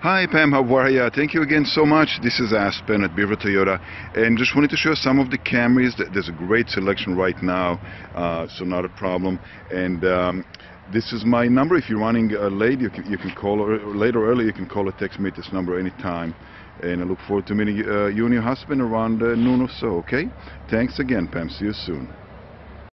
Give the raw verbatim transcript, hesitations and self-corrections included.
Hi Pam, how are you? Thank you again so much. This is Aspen at Beaver Toyota, and just wanted to show some of the Camrys. There's a great selection right now, uh, so not a problem. And um, this is my number. If you're running uh, late, you can, you can call, or late or early, you can call or text me at this number anytime. And I look forward to meeting uh, you and your husband around uh, noon or so, okay? Thanks again, Pam. See you soon.